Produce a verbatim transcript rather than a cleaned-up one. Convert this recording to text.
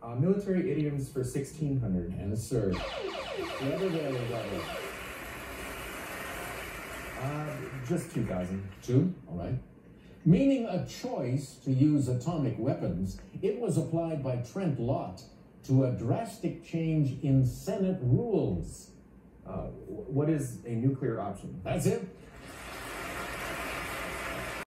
Uh, military idioms for sixteen hundred. Yes, sir. The other day, that was Uh, just two thousand. two, all right. Meaning a choice to use atomic weapons, it was applied by Trent Lott to a drastic change in Senate rules. Uh, what is a nuclear option? That's it.